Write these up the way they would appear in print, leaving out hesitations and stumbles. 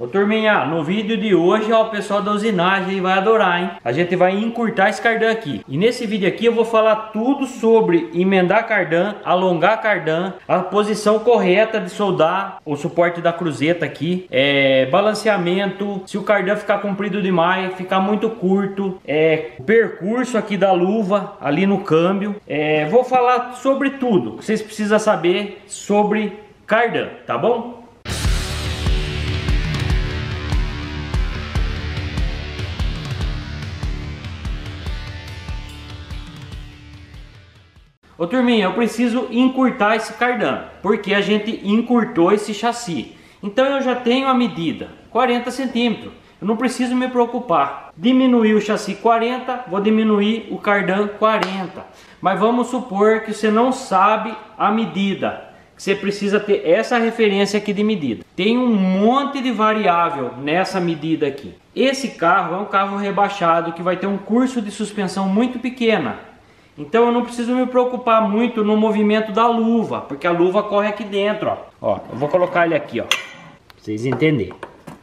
Ô turminha, no vídeo de hoje, ó, o pessoal da usinagem vai adorar, hein? A gente vai encurtar esse cardan aqui. E nesse vídeo aqui eu vou falar tudo sobre emendar cardan, alongar cardan, a posição correta de soldar o suporte da cruzeta aqui, balanceamento, se o cardan ficar comprido demais, ficar muito curto, o percurso aqui da luva, ali no câmbio. Vou falar sobre tudo que vocês precisam saber sobre cardan, tá bom? Ô turminha, eu preciso encurtar esse cardan, porque a gente encurtou esse chassi. Então eu já tenho a medida, 40 centímetros. Eu não preciso me preocupar. Diminuir o chassi 40, vou diminuir o cardan 40. Mas vamos supor que você não sabe a medida. Que você precisa ter essa referência aqui de medida. Tem um monte de variável nessa medida aqui. Esse carro é um carro rebaixado que vai ter um curso de suspensão muito pequena. Então eu não preciso me preocupar muito no movimento da luva, porque a luva corre aqui dentro, ó. Ó, eu vou colocar ele aqui, ó, pra vocês entenderem.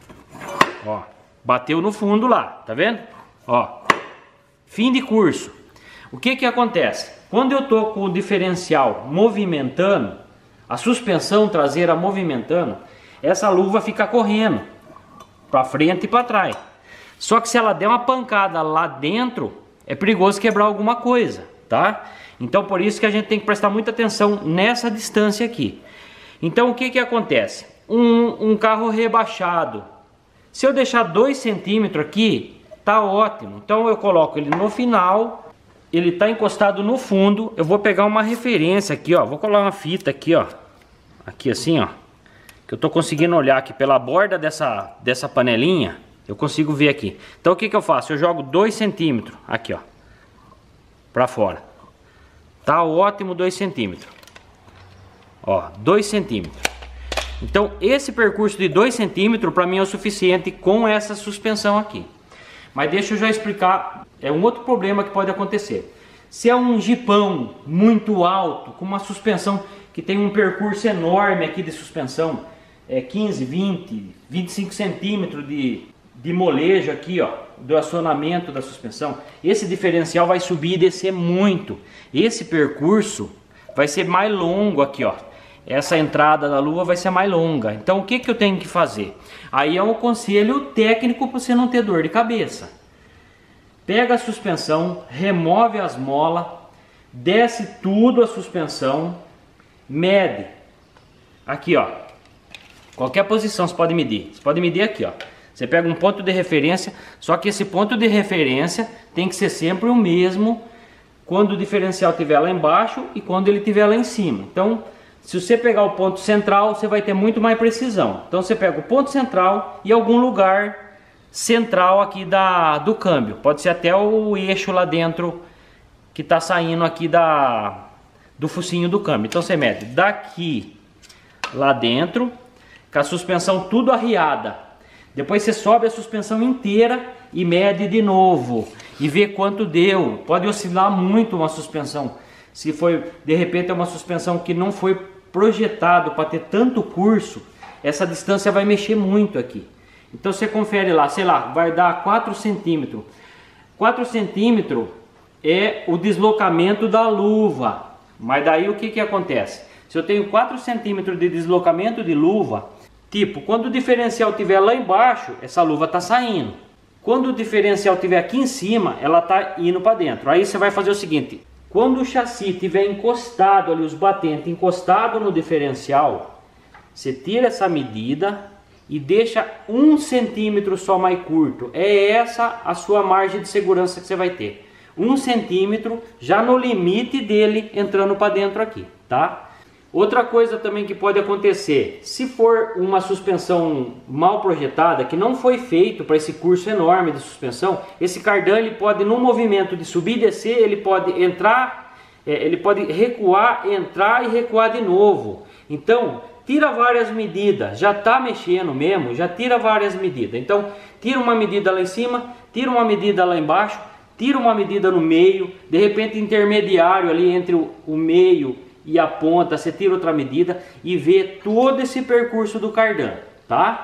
Ó, bateu no fundo lá, tá vendo? Ó, fim de curso. O que que acontece? Quando eu tô com o diferencial movimentando, a suspensão traseira movimentando, essa luva fica correndo pra frente e pra trás. Só que se ela der uma pancada lá dentro, é perigoso quebrar alguma coisa, tá? Então por isso que a gente tem que prestar muita atenção nessa distância aqui. Então o que que acontece? Um carro rebaixado, se eu deixar 2 centímetros aqui, tá ótimo. Então eu coloco ele no final, ele tá encostado no fundo. Eu vou pegar uma referência aqui, ó, vou colar uma fita aqui, ó, aqui assim, ó, que eu tô conseguindo olhar aqui pela borda dessa panelinha. Eu consigo ver aqui. Então o que que eu faço? Eu jogo 2 centímetros aqui, ó, pra fora. Tá ótimo 2 centímetros. Ó, 2 centímetros. Então esse percurso de 2 centímetros para mim é o suficiente com essa suspensão aqui. Mas deixa eu já explicar, um outro problema que pode acontecer. Se é um jipão muito alto, com uma suspensão que tem um percurso enorme aqui de suspensão, 15, 20, 25 centímetros de molejo aqui, ó, do acionamento da suspensão, esse diferencial vai subir e descer muito. Esse percurso vai ser mais longo aqui, ó. Essa entrada da luva vai ser mais longa. Então o que que eu tenho que fazer? Aí é um conselho técnico para você não ter dor de cabeça. Pega a suspensão, remove as molas, desce tudo a suspensão, mede. Aqui, ó. Qualquer posição você pode medir. Você pode medir aqui, ó. Você pega um ponto de referência, só que esse ponto de referência tem que ser sempre o mesmo quando o diferencial estiver lá embaixo e quando ele estiver lá em cima. Então, se você pegar o ponto central, você vai ter muito mais precisão. Então você pega o ponto central e algum lugar central aqui do câmbio. Pode ser até o eixo lá dentro que está saindo aqui do focinho do câmbio. Então você mede daqui lá dentro, com a suspensão tudo arriada. Depois você sobe a suspensão inteira e mede de novo e vê quanto deu. Pode oscilar muito uma suspensão. Se foi, de repente, é uma suspensão que não foi projetado para ter tanto curso, essa distância vai mexer muito aqui. Então você confere lá, sei lá, vai dar 4 centímetros. 4 centímetros é o deslocamento da luva. Mas daí o que que acontece? Se eu tenho 4 centímetros de deslocamento de luva, tipo, quando o diferencial estiver lá embaixo, essa luva está saindo. Quando o diferencial estiver aqui em cima, ela está indo para dentro. Aí você vai fazer o seguinte: quando o chassi estiver encostado ali, os batentes encostados no diferencial, você tira essa medida e deixa 1 centímetro só mais curto. É essa a sua margem de segurança que você vai ter. 1 centímetro já no limite dele entrando para dentro aqui, tá? Outra coisa também que pode acontecer, se for uma suspensão mal projetada, que não foi feito para esse curso enorme de suspensão, esse cardan ele pode, no movimento de subir e descer, ele pode entrar, ele pode recuar, entrar e recuar de novo. Então, tira várias medidas, já está mexendo mesmo, já tira várias medidas. Então, tira uma medida lá em cima, tira uma medida lá embaixo, tira uma medida no meio, de repente intermediário ali entre o meio e a ponta, você tira outra medida e vê todo esse percurso do cardan, tá?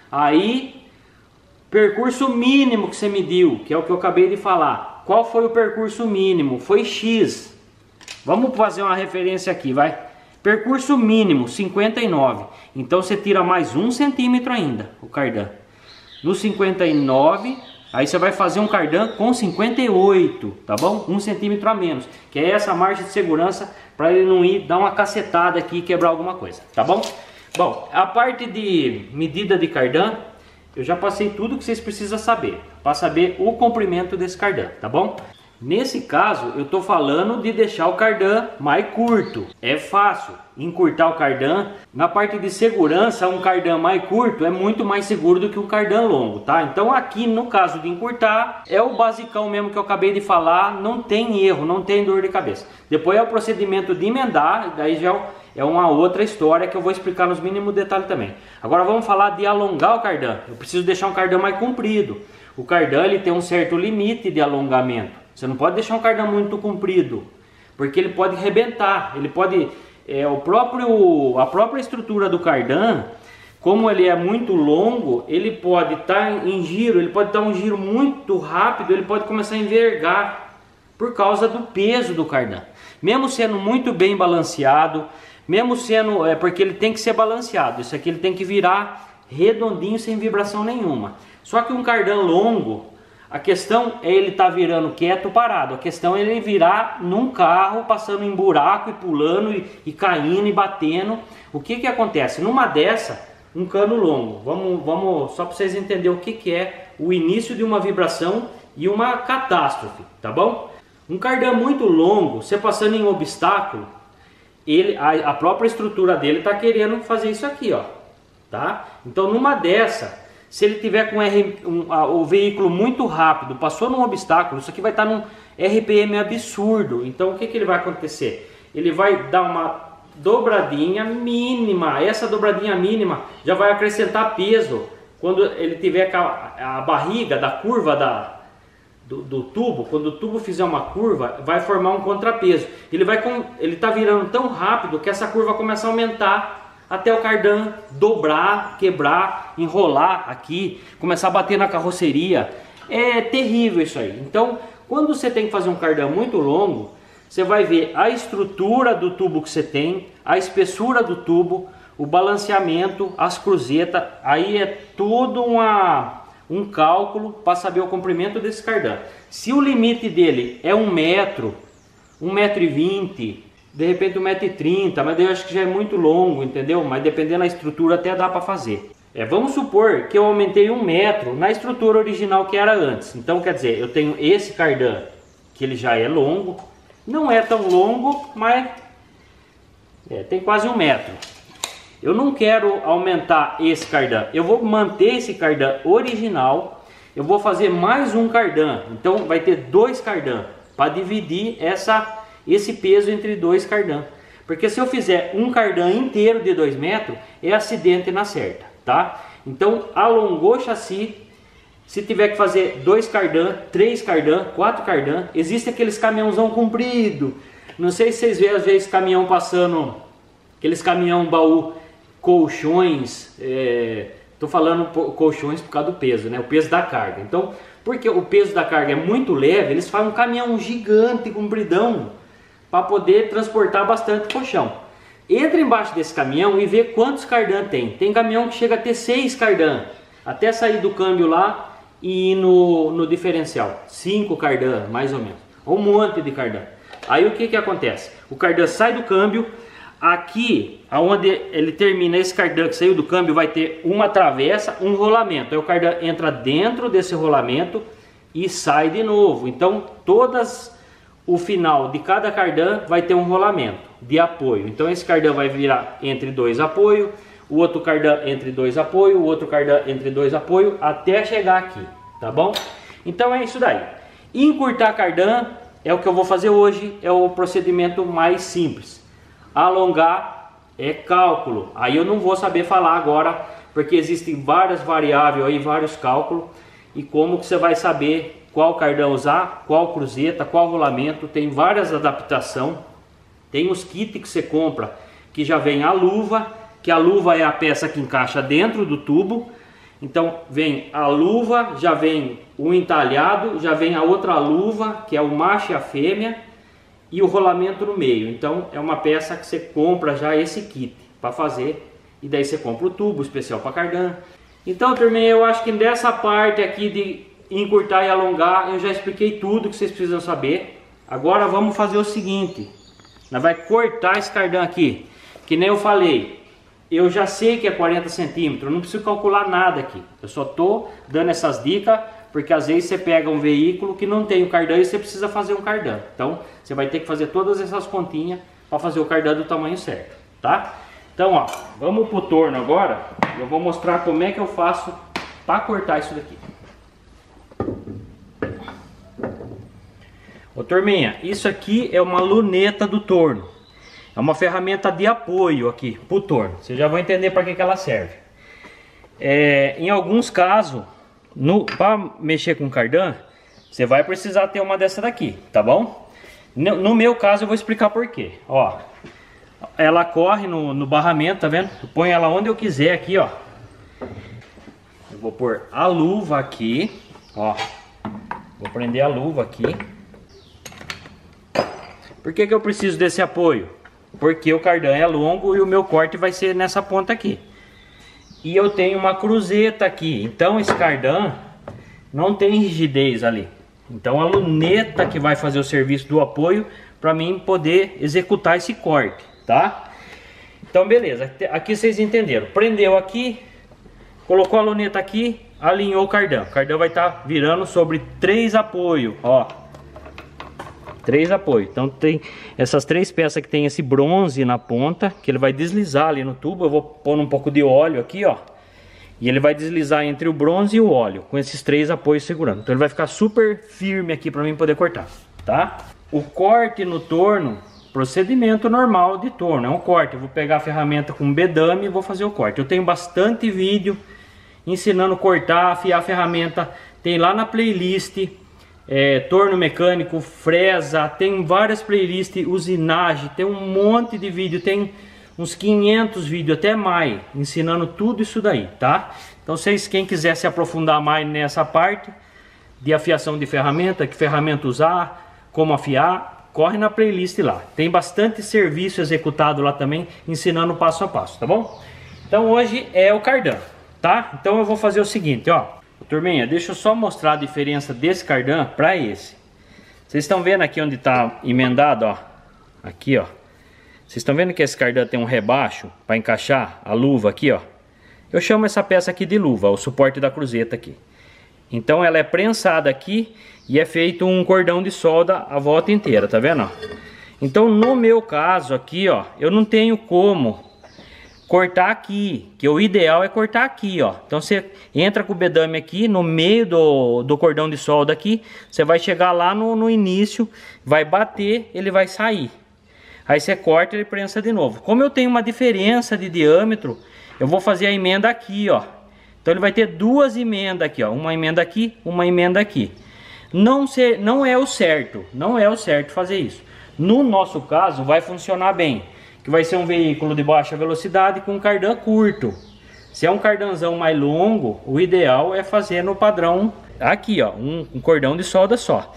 Aí, percurso mínimo que você mediu, que é o que eu acabei de falar. Qual foi o percurso mínimo? Foi X. Vamos fazer uma referência aqui, vai. Percurso mínimo, 59. Então você tira mais 1 centímetro ainda, o cardan. No 59, aí você vai fazer um cardan com 58, tá bom? 1 centímetro a menos, que é essa margem de segurança para ele não ir dar uma cacetada aqui e quebrar alguma coisa, tá bom? Bom, a parte de medida de cardan, eu já passei tudo que vocês precisam saber, para saber o comprimento desse cardan, tá bom? Nesse caso, eu estou falando de deixar o cardan mais curto. É fácil encurtar o cardan. Na parte de segurança, um cardan mais curto é muito mais seguro do que um cardan longo, tá? Então aqui no caso de encurtar, é o basicão mesmo que eu acabei de falar. Não tem erro, não tem dor de cabeça. Depois é o procedimento de emendar, daí já é uma outra história que eu vou explicar nos mínimos detalhes também. Agora vamos falar de alongar o cardan. Eu preciso deixar um cardan mais comprido. O cardan ele tem um certo limite de alongamento. Você não pode deixar um cardan muito comprido, porque ele pode rebentar. Ele pode, a própria estrutura do cardan, como ele é muito longo, ele pode estar em giro, ele pode dar um giro muito rápido, ele pode começar a envergar por causa do peso do cardan. Mesmo sendo muito bem balanceado, mesmo sendo, porque ele tem que ser balanceado, isso aqui ele tem que virar redondinho sem vibração nenhuma. Só que um cardan longo, a questão é ele estar virando quieto ou parado. A questão é ele virar num carro, passando em buraco e pulando e caindo e batendo. O que acontece? Numa dessa, um cano longo. Vamos só para vocês entenderem o que é o início de uma vibração e uma catástrofe, tá bom? Um cardan muito longo, você passando em um obstáculo, a própria estrutura dele está querendo fazer isso aqui, ó, tá? Então numa dessa, se ele tiver com o veículo muito rápido, passou num obstáculo, isso aqui vai estar num RPM absurdo. Então o que ele vai acontecer? Ele vai dar uma dobradinha mínima. Essa dobradinha mínima já vai acrescentar peso. Quando ele tiver a barriga da curva do tubo, quando o tubo fizer uma curva, vai formar um contrapeso. Ele está virando tão rápido que essa curva começa a aumentar, até o cardan dobrar, quebrar, enrolar aqui, começar a bater na carroceria. É terrível isso aí. Então, quando você tem que fazer um cardan muito longo, você vai ver a estrutura do tubo que você tem, a espessura do tubo, o balanceamento, as cruzetas. Aí é tudo um cálculo para saber o comprimento desse cardan. Se o limite dele é 1 metro, 1,20 m, de repente 1,30 m, mas daí eu acho que já é muito longo, entendeu? Mas dependendo da estrutura até dá para fazer. Vamos supor que eu aumentei 1 metro na estrutura original que era antes. Então quer dizer, eu tenho esse cardan que ele já é longo, não é tão longo, mas tem quase 1 metro. Eu não quero aumentar esse cardan, eu vou manter esse cardan original, eu vou fazer mais um cardan. Então vai ter 2 cardan para dividir esse peso entre 2 cardan. Porque se eu fizer um cardan inteiro de 2 metros, é acidente na certa, tá? Então alongou o chassi. Se tiver que fazer 2 cardan, 3 cardan, 4 cardan, existe aqueles caminhãozão comprido. Não sei se vocês veem às vezes caminhão passando, aqueles caminhão baú, colchões. Tô falando colchões por causa do peso, né? O peso da carga. Então, porque o peso da carga é muito leve, eles fazem um caminhão gigante, compridão, para poder transportar bastante colchão. Entra embaixo desse caminhão e vê quantos cardan tem. Tem caminhão que chega a ter 6 cardan, até sair do câmbio lá e ir no diferencial. 5 cardan, mais ou menos. Um monte de cardan. Aí o que acontece? O cardan sai do câmbio. Aqui, aonde ele termina, esse cardan que saiu do câmbio vai ter uma travessa, um rolamento. Aí o cardan entra dentro desse rolamento e sai de novo. Então, o final de cada cardan vai ter um rolamento de apoio. Então, esse cardan vai virar entre 2 apoios, o outro cardan entre 2 apoios, o outro cardan entre 2 apoios, até chegar aqui, tá bom? Então, é isso daí. Encurtar cardan é o que eu vou fazer hoje, é o procedimento mais simples. Alongar é cálculo. Aí eu não vou saber falar agora, porque existem várias variáveis aí, vários cálculos, e como que você vai saber qual cardan usar, qual cruzeta, qual rolamento. Tem várias adaptações. Tem os kits que você compra que já vem a luva, que a luva é a peça que encaixa dentro do tubo, Então vem a luva, já vem o entalhado, já vem a outra luva, que é o macho e a fêmea, e o rolamento no meio. Então é uma peça que você compra já esse kit para fazer, e daí você compra o tubo especial para cardan. Então, turminha, eu acho que dessa parte aqui de encurtar e alongar, eu já expliquei tudo que vocês precisam saber. Agora vamos fazer o seguinte, nós vai cortar esse cardan aqui, que nem eu falei. Eu já sei que é 40 centímetros, eu não preciso calcular nada aqui. Eu só tô dando essas dicas, porque às vezes você pega um veículo que não tem o cardan e você precisa fazer um cardan. Então, você vai ter que fazer todas essas continhas para fazer o cardan do tamanho certo, tá? Então, ó, vamos pro torno agora. Eu vou mostrar como é que eu faço para cortar isso daqui. Ô, turminha, isso aqui é uma luneta do torno. É uma ferramenta de apoio aqui pro torno. Vocês já vão entender para que ela serve. Em alguns casos, para mexer com cardan, você vai precisar ter uma dessa daqui, tá bom? No meu caso eu vou explicar por quê. Ó, ela corre no barramento, tá vendo? Eu ponho ela onde eu quiser aqui, ó. Eu vou pôr a luva aqui, ó. Vou prender a luva aqui. Por que eu preciso desse apoio? Porque o cardan é longo e o meu corte vai ser nessa ponta aqui. E eu tenho uma cruzeta aqui. Então esse cardan não tem rigidez ali. Então a luneta que vai fazer o serviço do apoio para mim poder executar esse corte, tá? Então beleza, aqui vocês entenderam. Prendeu aqui, colocou a luneta aqui, alinhou o cardan. O cardan vai estar virando sobre 3 apoios, ó. 3 apoios. Então tem essas 3 peças que tem esse bronze na ponta, que ele vai deslizar ali no tubo. Eu vou pôr um pouco de óleo aqui, ó. E ele vai deslizar entre o bronze e o óleo, com esses 3 apoios segurando. Então ele vai ficar super firme aqui para mim poder cortar, tá? O corte no torno, procedimento normal de torno, é um corte. Eu vou pegar a ferramenta com bedame e vou fazer o corte. Eu tenho bastante vídeo ensinando a cortar, afiar a ferramenta. Tem lá na playlist... torno mecânico, fresa, tem várias playlists, usinagem, tem um monte de vídeo, tem uns 500 vídeos, até mais, ensinando tudo isso daí, tá? Então vocês, quem quiser se aprofundar mais nessa parte de afiação de ferramenta, que ferramenta usar, como afiar, corre na playlist lá. Tem bastante serviço executado lá também, ensinando passo a passo, tá bom? Então hoje é o cardan, tá? Então eu vou fazer o seguinte, ó. Turminha, deixa eu só mostrar a diferença desse cardan para esse. Vocês estão vendo aqui onde está emendado, ó. Aqui, ó. Vocês estão vendo que esse cardan tem um rebaixo para encaixar a luva aqui, ó. Eu chamo essa peça aqui de luva, o suporte da cruzeta aqui. Então ela é prensada aqui e é feito um cordão de solda a volta inteira, tá vendo, ó? Então no meu caso aqui, ó, eu não tenho como cortar aqui, que o ideal é cortar aqui, ó. Então você entra com o bedame aqui no meio do cordão de solda aqui, você vai chegar lá no início, vai bater, ele vai sair. Aí você corta e ele prensa de novo. Como eu tenho uma diferença de diâmetro, eu vou fazer a emenda aqui, ó. Então ele vai ter 2 emendas aqui, ó. Uma emenda aqui, uma emenda aqui. Não é o certo, não é o certo fazer isso. No nosso caso vai funcionar bem, que vai ser um veículo de baixa velocidade com um cardan curto. Se é um cardanzão mais longo, o ideal é fazer no padrão aqui, ó, um cordão de solda só.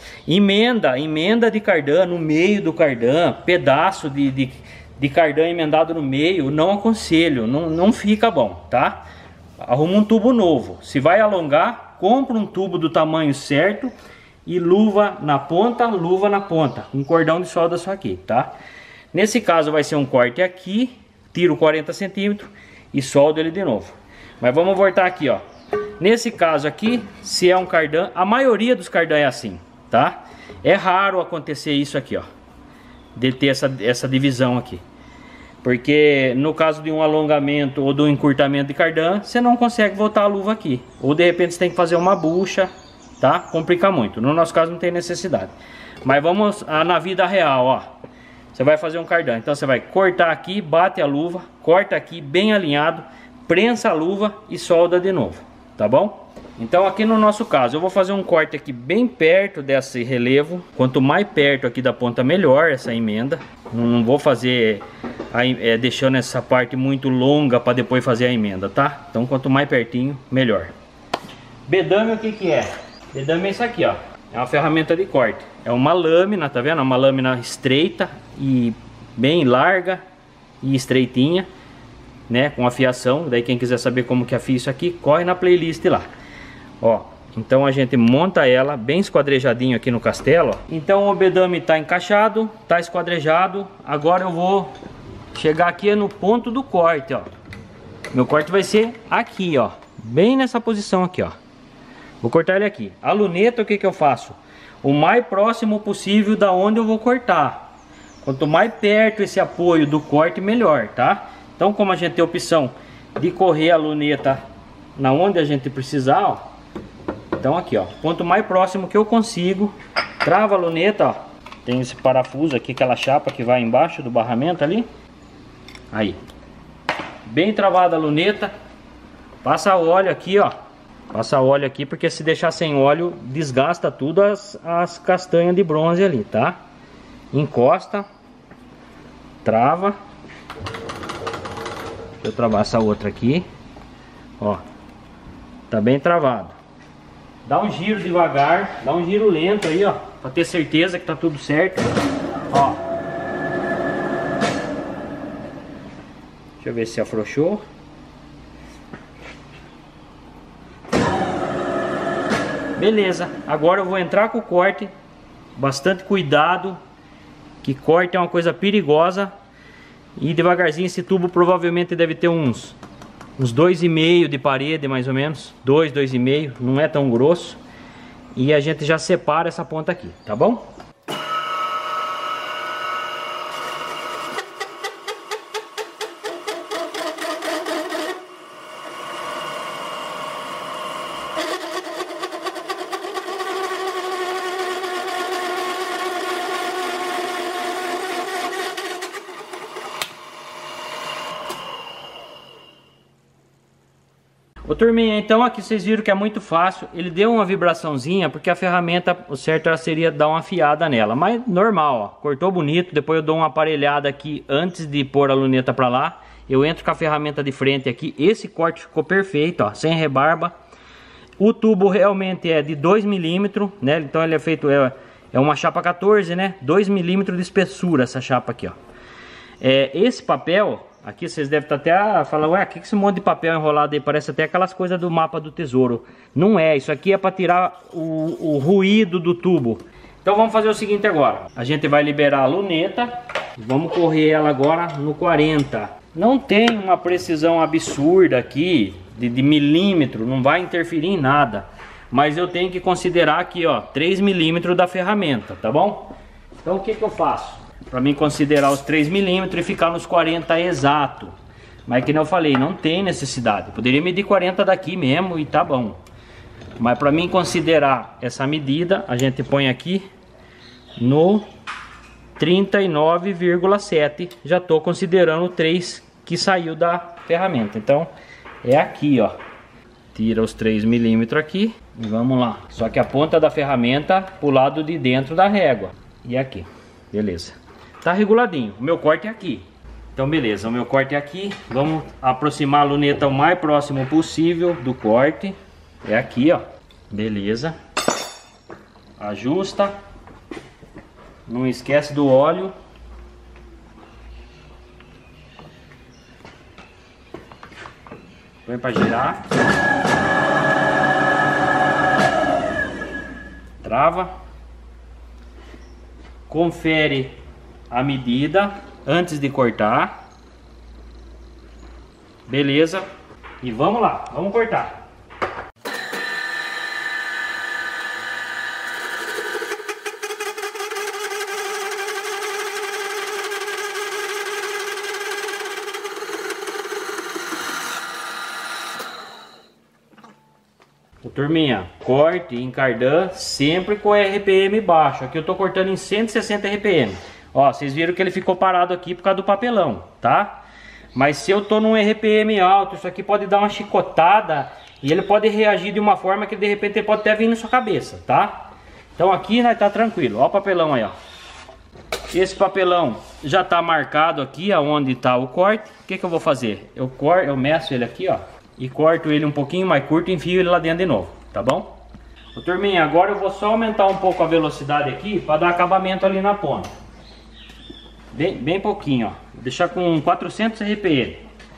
Emenda de cardan no meio do cardan, pedaço de cardan emendado no meio, não aconselho, não fica bom, tá? Arruma um tubo novo. Se vai alongar, compra um tubo do tamanho certo e luva na ponta, um cordão de solda só aqui, tá? Nesse caso vai ser um corte aqui, tiro 40 centímetros e soldo ele de novo. Mas vamos voltar aqui, ó. Nesse caso aqui, se é um cardan, a maioria dos cardan é assim, tá? É raro acontecer isso aqui, ó, de ter essa divisão aqui. Porque no caso de um alongamento ou de um encurtamento de cardan, você não consegue voltar a luva aqui. Ou de repente você tem que fazer uma bucha, tá? Complica muito. No nosso caso não tem necessidade. Mas vamos na vida real, ó. Você vai fazer um cardan, então você vai cortar aqui, bate a luva, corta aqui bem alinhado, prensa a luva e solda de novo, tá bom? Então aqui no nosso caso eu vou fazer um corte aqui bem perto desse relevo. Quanto mais perto aqui da ponta melhor essa emenda. Não vou fazer deixando essa parte muito longa para depois fazer a emenda, tá? Então quanto mais pertinho melhor. Bedame o que é? Bedame é isso aqui, ó. É uma ferramenta de corte. É uma lâmina, tá vendo? Uma lâmina estreita e bem larga e estreitinha, né? Com afiação. Daí quem quiser saber como que afia isso aqui, corre na playlist lá. Ó, então a gente monta ela bem esquadrejadinho aqui no castelo, ó. Então o bedame tá encaixado, tá esquadrejado. Agora eu vou chegar aqui no ponto do corte, ó. Meu corte vai ser aqui, ó. Bem nessa posição aqui, ó. Vou cortar ele aqui. A luneta, o que que eu faço? O mais próximo possível da onde eu vou cortar. Quanto mais perto esse apoio do corte, melhor, tá? Então como a gente tem a opção de correr a luneta na onde a gente precisar, ó. Então aqui, ó, quanto mais próximo que eu consigo, trava a luneta, ó. Tem esse parafuso aqui, aquela chapa que vai embaixo do barramento ali. Aí, bem travada a luneta. Passa óleo aqui, ó. Passa óleo aqui, porque se deixar sem óleo, desgasta tudo as castanhas de bronze ali, tá? Encosta. Trava. Deixa eu travar essa outra aqui. Ó, tá bem travado. Dá um giro devagar, dá um giro lento aí, ó, pra ter certeza que tá tudo certo. Ó. Deixa eu ver se afrouxou. Beleza, agora eu vou entrar com o corte. Bastante cuidado, que corte é uma coisa perigosa. E devagarzinho, esse tubo provavelmente deve ter uns 2,5 de parede, mais ou menos. 2,5, não é tão grosso. E a gente já separa essa ponta aqui, tá bom? Ô turminha, então aqui vocês viram que é muito fácil. Ele deu uma vibraçãozinha porque a ferramenta, o certo seria dar uma afiada nela. Mas normal, ó, cortou bonito. Depois eu dou uma aparelhada aqui antes de pôr a luneta pra lá. Eu entro com a ferramenta de frente aqui. Esse corte ficou perfeito, ó, sem rebarba. O tubo realmente é de 2 milímetros, né? Então ele é feito, é uma chapa 14, né? 2 milímetros de espessura essa chapa aqui, ó. Esse papel... Aqui vocês devem estar até falando, ué, o que esse monte de papel enrolado aí? Parece até aquelas coisas do mapa do tesouro. Não é, isso aqui é para tirar o ruído do tubo. Então vamos fazer o seguinte agora. A gente vai liberar a luneta. Vamos correr ela agora no 40. Não tem uma precisão absurda aqui, de milímetro, não vai interferir em nada. Mas eu tenho que considerar aqui, ó, 3 milímetros da ferramenta, tá bom? Então o que eu faço? Para mim considerar os 3 milímetros e ficar nos 40 exato. Mas que nem eu falei, não tem necessidade. Eu poderia medir 40 daqui mesmo e tá bom. Mas para mim considerar essa medida, a gente põe aqui no 39,7. Já estou considerando o 3 que saiu da ferramenta. Então é aqui, ó. Tira os 3 milímetros aqui e vamos lá. Só que a ponta da ferramenta pro lado de dentro da régua. E aqui, beleza. Tá reguladinho, o meu corte é aqui. Então beleza, o meu corte é aqui. Vamos aproximar a luneta o mais próximo possível do corte. É aqui, ó. Beleza. Ajusta. Não esquece do óleo. Põe pra girar. Trava. Confere a medida antes de cortar. Beleza. E vamos lá, vamos cortar. Turminha, corte em cardan sempre com RPM baixo. Aqui eu tô cortando em 160 RPM. Ó, vocês viram que ele ficou parado aqui por causa do papelão, tá? Mas se eu tô num RPM alto, isso aqui pode dar uma chicotada E ele pode reagir de uma forma que de repente ele pode até vir na sua cabeça, tá? Então aqui nós tá tranquilo. Ó o papelão aí, ó. Esse papelão já tá marcado aqui aonde tá o corte. O que que eu vou fazer? Eu meço ele aqui, ó, e corto ele um pouquinho mais curto e enfio ele lá dentro de novo, tá bom? Ô, turminha, agora eu vou só aumentar um pouco a velocidade aqui para dar acabamento ali na ponta. Bem pouquinho, ó. Vou deixar com 400 RPM.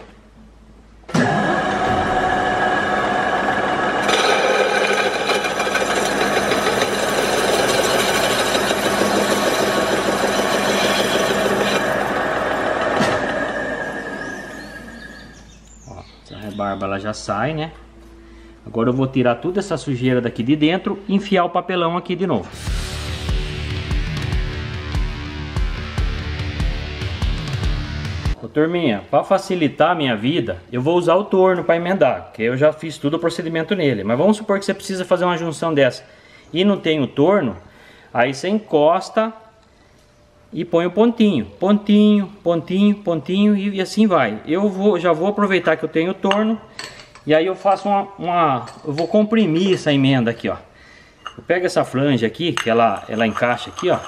Ó, essa rebarba ela já sai, né? Agora eu vou tirar toda essa sujeira daqui de dentro e enfiar o papelão aqui de novo. Ô, turminha, para facilitar a minha vida, eu vou usar o torno para emendar, que eu já fiz todo o procedimento nele. Mas vamos supor que você precisa fazer uma junção dessa e não tem o torno, aí você encosta e põe o pontinho, pontinho, pontinho, pontinho e assim vai. Já vou aproveitar que eu tenho o torno. E aí eu faço eu vou comprimir essa emenda aqui, ó. Eu pego essa flange aqui, que ela encaixa aqui, ó.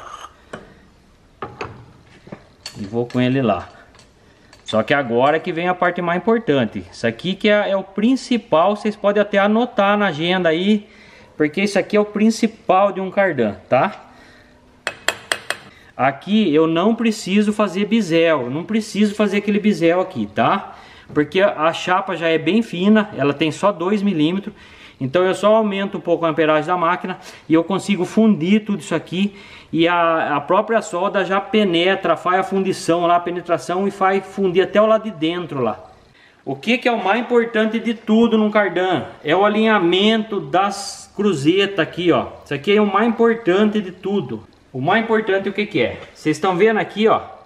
E vou com ele lá. Só que agora que vem a parte mais importante. Isso aqui que é o principal, vocês podem até anotar na agenda aí. Porque isso aqui é o principal de um cardan, tá? Aqui eu não preciso fazer bisel, eu não preciso fazer aquele bisel aqui, tá? Porque a chapa já é bem fina, ela tem só 2 milímetros. Então eu só aumento um pouco a amperagem da máquina e eu consigo fundir tudo isso aqui. E a própria solda já penetra, faz a fundição lá, a penetração e faz fundir até o lado de dentro lá. O que é o mais importante de tudo num cardan? É o alinhamento das cruzetas aqui, ó. Isso aqui é o mais importante de tudo. O mais importante o que é? Vocês estão vendo aqui, ó.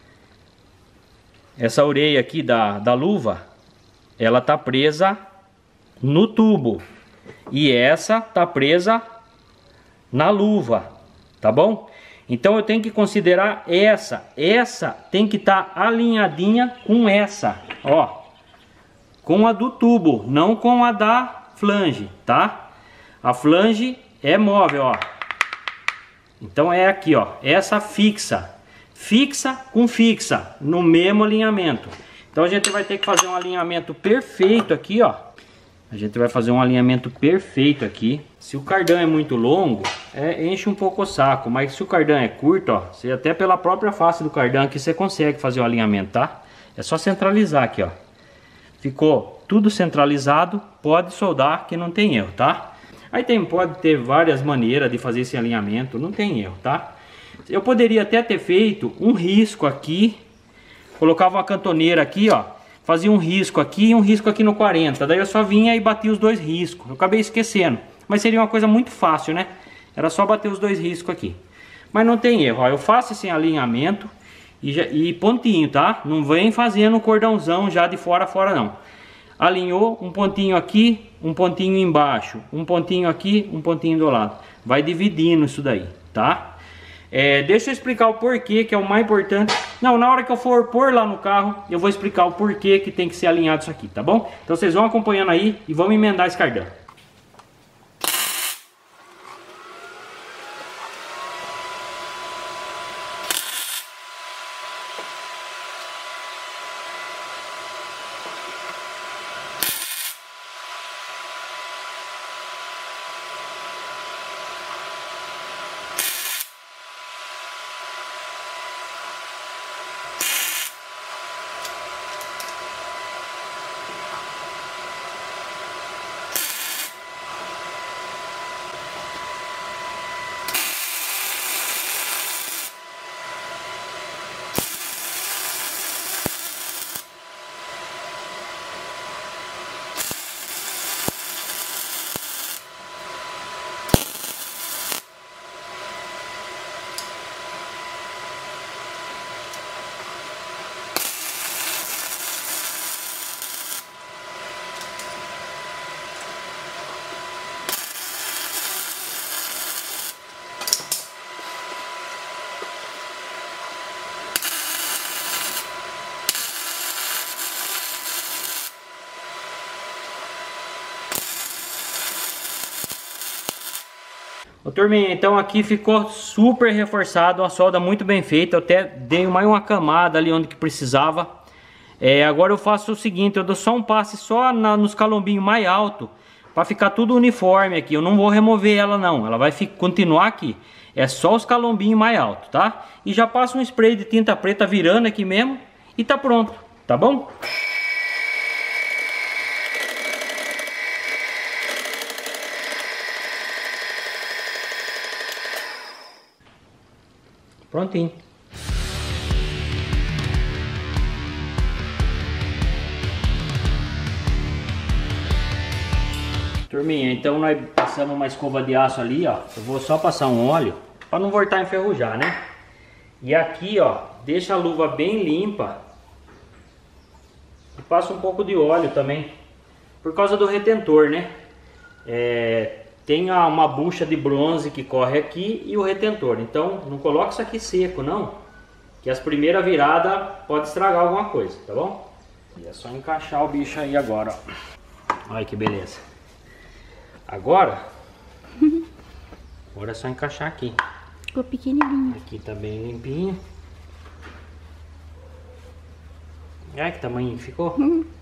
Essa orelha aqui da luva, ela tá presa no tubo. E essa tá presa na luva, tá bom? Então eu tenho que considerar essa. Essa tem que estar alinhadinha com essa, ó. Com a do tubo, não com a da flange, tá? A flange é móvel, ó. Então é aqui, ó. Essa fixa. Fixa com fixa, no mesmo alinhamento. Então a gente vai ter que fazer um alinhamento perfeito aqui, ó. A gente vai fazer um alinhamento perfeito aqui. Se o cardan é muito longo, enche um pouco o saco. Mas se o cardan é curto, ó, você até pela própria face do cardan aqui você consegue fazer o alinhamento, tá? É só centralizar aqui, ó. Ficou tudo centralizado, pode soldar que não tem erro, tá? Aí pode ter várias maneiras de fazer esse alinhamento, não tem erro, tá? Eu poderia até ter feito um risco aqui, colocava uma cantoneira aqui, ó, fazia um risco aqui e um risco aqui no 40, daí eu só vinha e batia os dois riscos. Eu acabei esquecendo, mas seria uma coisa muito fácil, né? Era só bater os dois riscos aqui. Mas não tem erro, ó, eu faço esse alinhamento e pontinho, tá? Não vem fazendo cordãozão já de fora a fora não. Alinhou um pontinho aqui, um pontinho embaixo, um pontinho aqui, um pontinho do lado. Vai dividindo isso daí, tá? Deixa eu explicar o porquê que é o mais importante. Não, na hora que eu for pôr lá no carro, eu vou explicar o porquê que tem que ser alinhado isso aqui, tá bom? Então vocês vão acompanhando aí e vamos emendar esse cardan. Ô, turminha, então aqui ficou super reforçado, a solda muito bem feita. Eu até dei mais uma camada ali onde que precisava. Agora eu faço o seguinte, eu dou só um passe só nos calombinhos mais altos, para ficar tudo uniforme aqui. Eu não vou remover ela não, ela vai continuar aqui. É só os calombinhos mais altos, tá? E já passo um spray de tinta preta virando aqui mesmo e tá pronto, tá bom? Prontinho. Turminha, então nós passamos uma escova de aço ali, ó. Eu vou só passar um óleo para não voltar a enferrujar, né? E aqui, ó, deixa a luva bem limpa e passa um pouco de óleo também, por causa do retentor, né? Tem uma bucha de bronze que corre aqui e o retentor. Então não coloque isso aqui seco, não, que as primeiras viradas pode estragar alguma coisa, tá bom? E é só encaixar o bicho aí agora, ó. Olha que beleza. Agora é só encaixar aqui. Ficou pequenininho. Aqui tá bem limpinho. Olha que tamanho que ficou.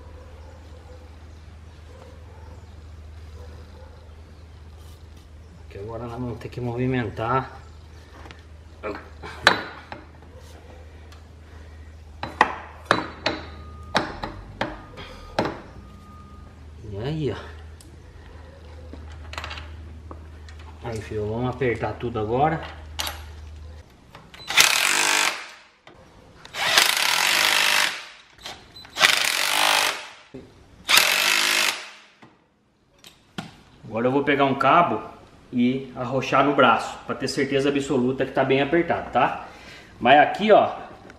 Aqui agora nós vamos ter que movimentar. E aí, ó. Aí, filho, vamos apertar tudo agora. Agora eu vou pegar um cabo e arrochar no braço, para ter certeza absoluta que tá bem apertado, tá? Mas aqui, ó,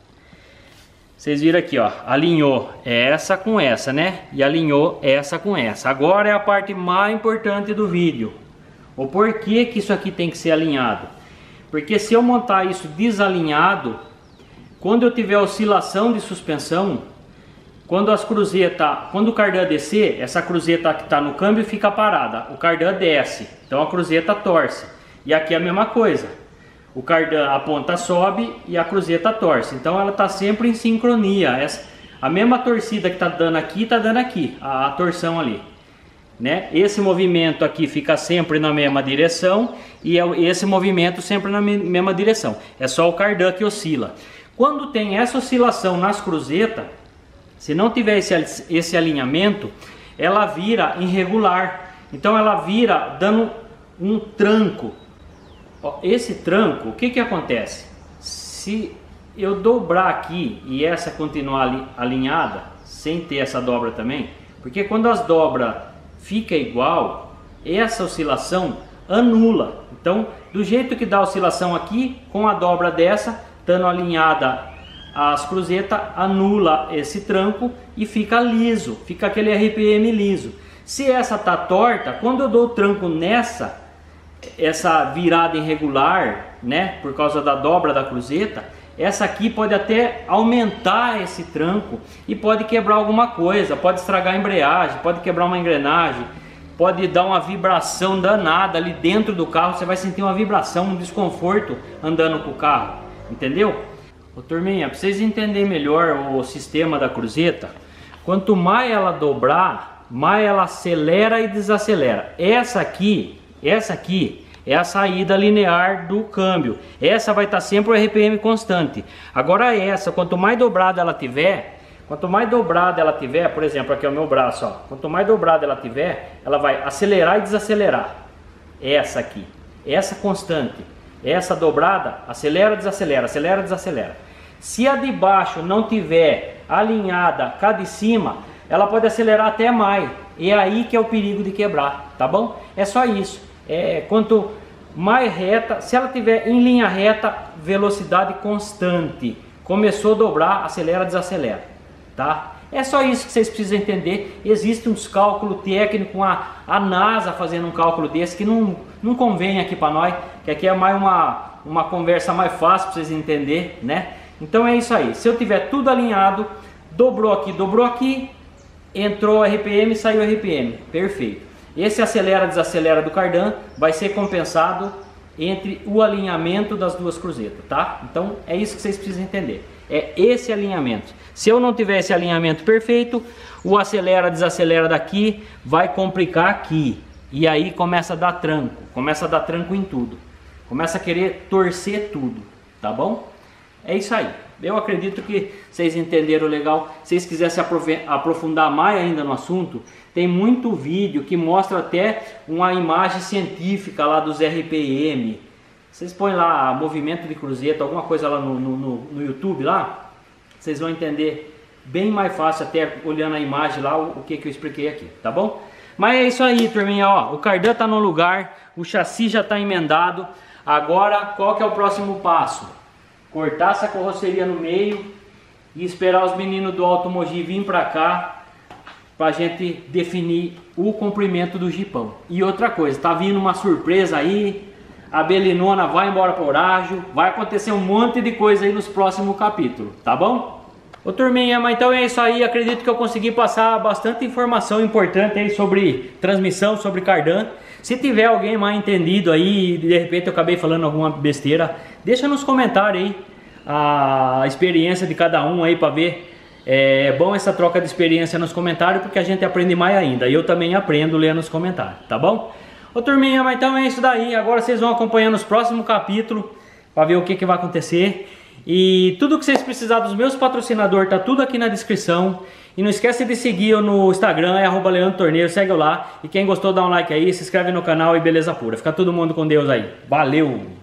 vocês viram aqui, ó, alinhou essa com essa, né? E alinhou essa com essa. Agora é a parte mais importante do vídeo. O porquê que isso aqui tem que ser alinhado? Porque se eu montar isso desalinhado, quando eu tiver oscilação de suspensão, quando o cardan descer, essa cruzeta que está no câmbio fica parada, o cardan desce, então a cruzeta torce. E aqui é a mesma coisa, o cardan, a ponta sobe e a cruzeta torce, então ela está sempre em sincronia. A mesma torcida que está dando aqui, a torção ali, né? Esse movimento aqui fica sempre na mesma direção e esse movimento sempre na mesma direção. É só o cardan que oscila. Quando tem essa oscilação nas cruzetas, se não tiver esse alinhamento, ela vira irregular. Então ela vira dando um tranco. Ó, esse tranco, o que acontece? Se eu dobrar aqui e essa continuar alinhada, sem ter essa dobra também, porque quando as dobras fica igual, essa oscilação anula. Então, do jeito que dá a oscilação aqui, com a dobra dessa, estando alinhada as cruzetas, anula esse tranco e fica liso, fica aquele RPM liso. Se essa tá torta, quando eu dou o tranco essa virada irregular, né, por causa da dobra da cruzeta, essa aqui pode até aumentar esse tranco e pode quebrar alguma coisa, pode estragar a embreagem, pode quebrar uma engrenagem, pode dar uma vibração danada ali dentro do carro. Você vai sentir uma vibração, um desconforto andando com o carro, entendeu? Ô, turminha, para vocês entenderem melhor o sistema da cruzeta, quanto mais ela dobrar, mais ela acelera e desacelera. Essa aqui é a saída linear do câmbio. Essa vai estar sempre o RPM constante. Agora essa, quanto mais dobrada ela tiver, por exemplo, aqui é o meu braço, ó. Quanto mais dobrada ela tiver, ela vai acelerar e desacelerar. Essa aqui, essa constante. Essa dobrada, acelera, desacelera, acelera, desacelera. Se a de baixo não tiver alinhada com a de cima, ela pode acelerar até mais. E é aí que é o perigo de quebrar, tá bom? É só isso. Quanto mais reta, se ela tiver em linha reta, velocidade constante. Começou a dobrar, acelera, desacelera, tá? É só isso que vocês precisam entender. Existe uns cálculos técnicos, a NASA fazendo um cálculo desse que não convém aqui para nós, que aqui é mais uma conversa mais fácil para vocês entenderem, né? Então é isso aí. Se eu tiver tudo alinhado, dobrou aqui, entrou RPM, saiu RPM, perfeito. Esse acelera, desacelera do cardan vai ser compensado entre o alinhamento das duas cruzetas, tá? Então é isso que vocês precisam entender, é esse alinhamento. Se eu não tiver esse alinhamento perfeito, o acelera, desacelera daqui, vai complicar aqui, e aí começa a dar tranco em tudo, começa a querer torcer tudo, tá bom? É isso aí. Eu acredito que vocês entenderam legal. Se vocês quiserem se aprofundar mais ainda no assunto, tem muito vídeo que mostra até uma imagem científica lá dos RPM. Vocês põem lá movimento de cruzeta, alguma coisa lá no YouTube lá, vocês vão entender bem mais fácil, até olhando a imagem lá, o que eu expliquei aqui, tá bom? Mas é isso aí, turminha, ó, o cardan tá no lugar, o chassi já tá emendado. Agora, qual que é o próximo passo? Cortar essa carroceria no meio e esperar os meninos do Alto Mogi vir pra cá pra gente definir o comprimento do jipão. E outra coisa, tá vindo uma surpresa aí, a Belinona vai embora pro Horágio, vai acontecer um monte de coisa aí nos próximos capítulos, tá bom? Ô turminha, mas então é isso aí, acredito que eu consegui passar bastante informação importante aí sobre transmissão, sobre cardan. Se tiver alguém mal entendido aí, de repente eu acabei falando alguma besteira, deixa nos comentários aí a experiência de cada um aí para ver. É bom essa troca de experiência nos comentários, porque a gente aprende mais ainda. E eu também aprendo lendo nos comentários, tá bom? Ô turminha, mas então é isso daí. Agora vocês vão acompanhando os próximos capítulos para ver o que vai acontecer. E tudo que vocês precisarem dos meus patrocinadores tá tudo aqui na descrição. E não esquece de seguir eu no Instagram, é @LeandroTorneiro, segue eu lá. E quem gostou dá um like aí, se inscreve no canal e beleza pura. Fica todo mundo com Deus aí. Valeu!